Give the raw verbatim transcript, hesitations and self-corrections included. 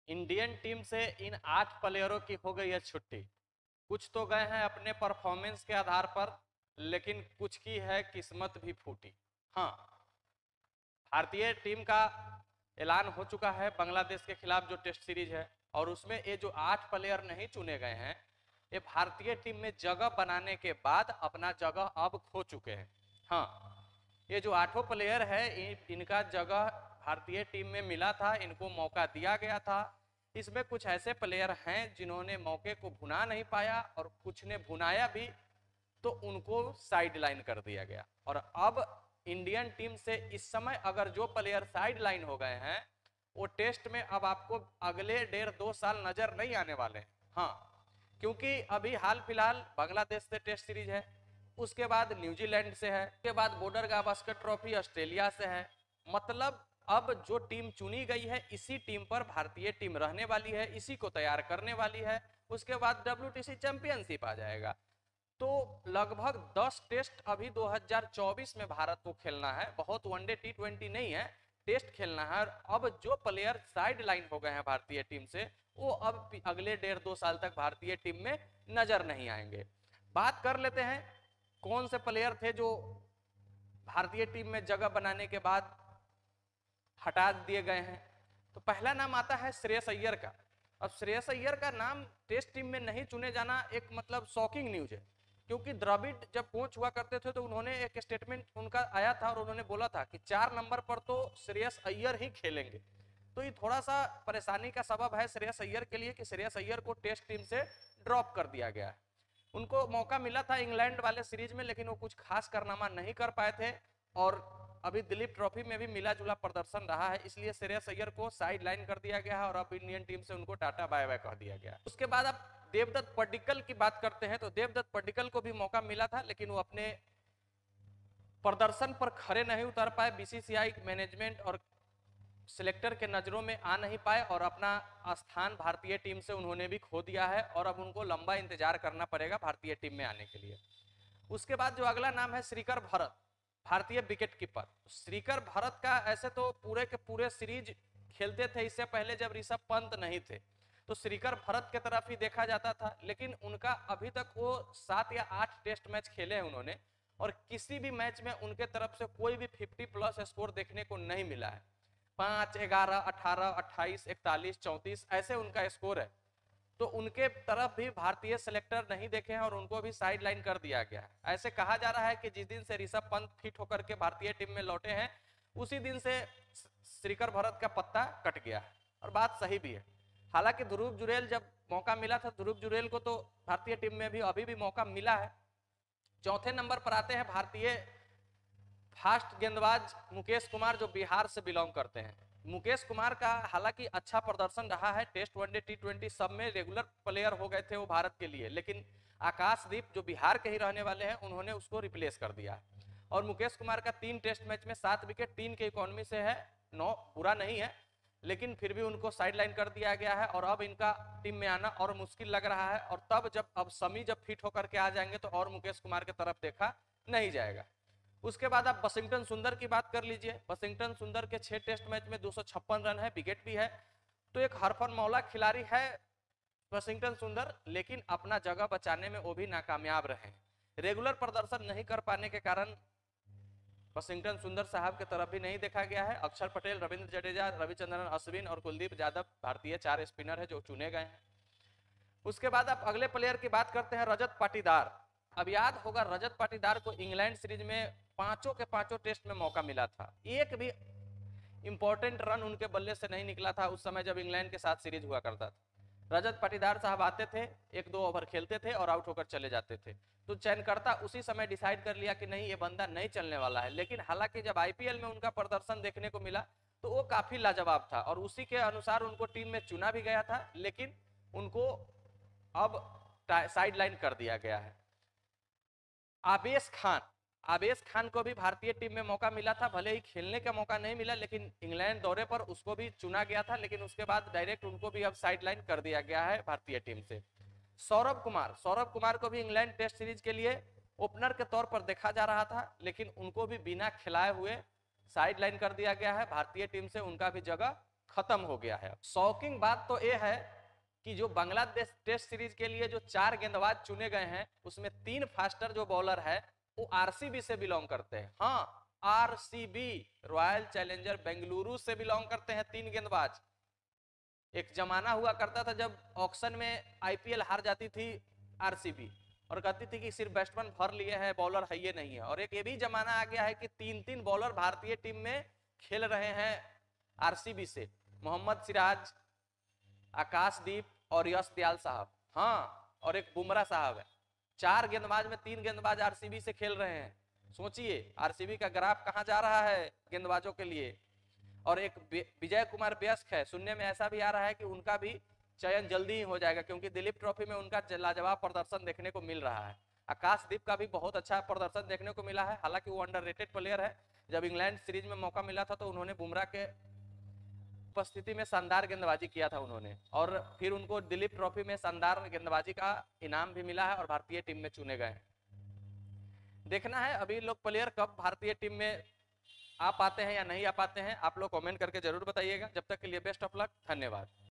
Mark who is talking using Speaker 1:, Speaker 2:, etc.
Speaker 1: Indian team से इन आठ प्लेयरों की हो गई है छुट्टी। कुछ तो गए हैं अपने परफॉर्मेंस के आधार पर, लेकिन कुछ की है किस्मत भी फूटी। हाँ, भारतीय टीम का ऐलान हो चुका है बांग्लादेश के खिलाफ जो टेस्ट सीरीज है, और उसमें ये जो आठ प्लेयर नहीं चुने गए हैं, ये भारतीय टीम में जगह बनाने के बाद अपना जगह अब खो चुके हैं। हाँ, ये जो आठों प्लेयर है इन, इनका जगह भारतीय टीम में मिला था, इनको मौका दिया गया था। इसमें कुछ ऐसे प्लेयर हैं जिन्होंने मौके को भुना नहीं पाया, और कुछ ने भुनाया भी तो उनको साइड लाइन कर दिया गया। और अब इंडियन टीम से इस समय अगर जो प्लेयर साइड लाइन हो गए हैं, वो टेस्ट में अब आपको अगले डेढ़ दो साल नजर नहीं आने वाले हैं। हाँ, क्योंकि अभी हाल फिलहाल बांग्लादेश से टेस्ट सीरीज है, उसके बाद न्यूजीलैंड से है, उसके बाद बॉर्डर गावस्कर ट्रॉफी ऑस्ट्रेलिया से है। मतलब अब जो टीम चुनी गई है, इसी टीम पर भारतीय टीम रहने वाली है, इसी को तैयार करने वाली है। उसके बाद डब्ल्यूटीसी चैंपियनशिप आ जाएगा। तो लगभग दस टेस्ट अभी दो हज़ार चौबीस में भारत को खेलना है। बहुत वनडे टी ट्वेंटी नहीं है, टेस्ट खेलना है। और अब जो प्लेयर साइड लाइन हो गए हैं भारतीय टीम से, वो अब अगले डेढ़ दो साल तक भारतीय टीम में नजर नहीं आएंगे। बात कर लेते हैं कौन से प्लेयर थे जो भारतीय टीम में जगह बनाने के बाद हटा दिए गए हैं। तो पहला नाम आता है श्रेयस अय्यर का। अब श्रेयस अय्यर का नाम टेस्ट टीम में नहीं चुने जाना एक मतलब शॉकिंग न्यूज है, क्योंकि द्रविड़ जब कोच हुआ करते थे तो उन्होंने एक स्टेटमेंट उनका आया था और उन्होंने बोला था कि चार नंबर पर तो श्रेयस अय्यर ही खेलेंगे। तो ये थोड़ा सा परेशानी का सबब है श्रेयस अय्यर के लिए कि श्रेयस अय्यर को टेस्ट टीम से ड्रॉप कर दिया गया है। उनको मौका मिला था इंग्लैंड वाले सीरीज में, लेकिन वो कुछ खास कारनामा नहीं कर पाए थे, और अभी दिलीप ट्रॉफी में भी मिला जुला प्रदर्शन रहा है, इसलिए श्रेयस अय्यर को साइड लाइन कर दिया गया है और अब इंडियन टीम से उनको टाटा बाय बाय कह दिया गया। उसके बाद अब देवदत्त पड्डीकल की बात करते हैं, तो देवदत्त पड्डीकल को भी मौका मिला था, लेकिन वो अपने प्रदर्शन पर खरे नहीं उतर पाए। बीसीसीआई मैनेजमेंट और सिलेक्टर के नजरों में आ नहीं पाए और अपना स्थान भारतीय टीम से उन्होंने भी खो दिया है, और अब उनको लंबा इंतजार करना पड़ेगा भारतीय टीम में आने के लिए। उसके बाद जो अगला नाम है श्रीकर भरत, भारतीय विकेट कीपर। श्रीकर भरत का ऐसे तो पूरे के पूरे सीरीज खेलते थे इससे पहले जब ऋषभ पंत नहीं थे, तो श्रीकर भरत के तरफ ही देखा जाता था, लेकिन उनका अभी तक वो सात या आठ टेस्ट मैच खेले हैं उन्होंने, और किसी भी मैच में उनके तरफ से कोई भी फिफ्टी प्लस स्कोर देखने को नहीं मिला है। पांच, ग्यारह, अठारह, अट्ठाईस, इकतालीस, चौंतीस ऐसे उनका स्कोर है। तो उनके तरफ भी भारतीय सेलेक्टर नहीं देखे हैं और उनको भी साइड लाइन कर दिया गया है। ऐसे कहा जा रहा है कि जिस दिन से ऋषभ पंत फिट होकर के भारतीय टीम में लौटे हैं, उसी दिन से श्रीकर भरत का पत्ता कट गया है, और बात सही भी है। हालांकि ध्रुव जुरेल जब मौका मिला था, ध्रुव जुरेल को तो भारतीय टीम में भी अभी भी मौका मिला है। चौथे नंबर पर आते हैं भारतीय फास्ट गेंदबाज मुकेश कुमार, जो बिहार से बिलोंग करते हैं। मुकेश कुमार का हालांकि अच्छा प्रदर्शन रहा है, टेस्ट वनडे टी ट्वेंटी सब में रेगुलर प्लेयर हो गए थे वो भारत के लिए, लेकिन आकाशदीप जो बिहार के ही रहने वाले हैं उन्होंने उसको रिप्लेस कर दिया। और मुकेश कुमार का तीन टेस्ट मैच में सात विकेट, तीन के इकोनॉमी से है, नौ बुरा नहीं है, लेकिन फिर भी उनको साइड लाइन कर दिया गया है, और अब इनका टीम में आना और मुश्किल लग रहा है। और तब जब अब समी जब फिट होकर के आ जाएंगे तो और मुकेश कुमार की तरफ देखा नहीं जाएगा। उसके बाद आप वाशिंगटन सुंदर की बात कर लीजिए। वाशिंगटन सुंदर के छह टेस्ट मैच में दो सौ छप्पन रन है, विकेट भी है, तो एक हरफन मौला खिलाड़ी है वाशिंगटन सुंदर, लेकिन अपना जगह बचाने में वो भी नाकामयाब रहे। रेगुलर प्रदर्शन नहीं कर पाने के कारण वाशिंगटन सुंदर साहब की तरफ भी नहीं देखा गया है। अक्षर पटेल, रविंद्र जडेजा, रविचंद्रन अश्विन और कुलदीप यादव भारतीय चार स्पिनर है जो चुने गए हैं। उसके बाद आप अगले प्लेयर की बात करते हैं, रजत पाटीदार। अब याद होगा रजत पाटीदार को इंग्लैंड सीरीज में पांचों के पांचों टेस्ट में मौका मिला था, एक भी इंपॉर्टेंट रन उनके बल्ले से नहीं निकला था उस समय जब इंग्लैंड के साथ सीरीज हुआ करता था। रजत पाटीदार साहब आते थे, एक दो ओवर खेलते थे और आउट होकर चले जाते थे, तो चयनकर्ता उसी समय डिसाइड कर लिया कि नहीं ये बंदा नहीं चलने वाला है। लेकिन हालांकि जब आईपीएल में उनका प्रदर्शन देखने को मिला तो वो काफी लाजवाब था, और उसी के अनुसार उनको टीम में चुना भी गया था, लेकिन उनको अब साइड लाइन कर दिया गया है। आवेश खान, आवेश खान को भी भारतीय टीम में मौका मिला था, भले ही खेलने का मौका नहीं मिला, लेकिन इंग्लैंड दौरे पर उसको भी चुना गया था, लेकिन उसके बाद डायरेक्ट उनको भी अब साइड लाइन कर दिया गया है भारतीय टीम से। सौरभ कुमार, सौरभ कुमार को भी इंग्लैंड टेस्ट सीरीज के लिए ओपनर के तौर पर देखा जा रहा था, लेकिन उनको भी बिना खिलाए हुए साइड लाइन कर दिया गया है, भारतीय टीम से उनका भी जगह खत्म हो गया है। शॉकिंग बात तो यह है कि जो बांग्लादेश टेस्ट सीरीज के लिए जो चार गेंदबाज चुने गए हैं उसमें तीन फास्टर जो बॉलर है वो आरसीबी से बिलोंग करते हैं। हाँ, आरसीबी रॉयल चैलेंजर बेंगलुरु से बिलोंग करते हैं तीन गेंदबाज। एक जमाना हुआ करता था जब ऑक्शन में आईपीएल हार जाती थी आरसीबी और कहती थी कि सिर्फ बैट्समैन भर लिए हैं, बॉलर है ये नहीं है। और एक ये भी जमाना आ गया है कि तीन तीन बॉलर भारतीय टीम में खेल रहे हैं आरसीबी से, मोहम्मद सिराज, आकाशदीप और यश दयाल साहब। हाँ, और एक बुमराह साहब है। चार गेंदबाज में तीन गेंदबाज आरसीबी से खेल रहे हैं। सोचिए आरसीबी का ग्राफ कहां जा रहा है गेंदबाजों के लिए। और एक विजय कुमार व्यस्क है, सुनने में ऐसा भी आ रहा है कि उनका भी चयन जल्दी ही हो जाएगा क्योंकि दिलीप ट्रॉफी में उनका लाजवाब प्रदर्शन देखने को मिल रहा है। आकाशदीप का भी बहुत अच्छा प्रदर्शन देखने को मिला है, हालांकि वो अंडररेटेड प्लेयर है। जब इंग्लैंड सीरीज में मौका मिला था तो उन्होंने बुमराह के उपस्थिति में शानदार गेंदबाजी किया था उन्होंने, और फिर उनको दिलीप ट्रॉफी में शानदार गेंदबाजी का इनाम भी मिला है और भारतीय टीम में चुने गए। देखना है अभी लोग प्लेयर कब भारतीय टीम में आ पाते हैं या नहीं आ पाते हैं, आप लोग कमेंट करके जरूर बताइएगा। जब तक के लिए बेस्ट ऑफ लक, धन्यवाद।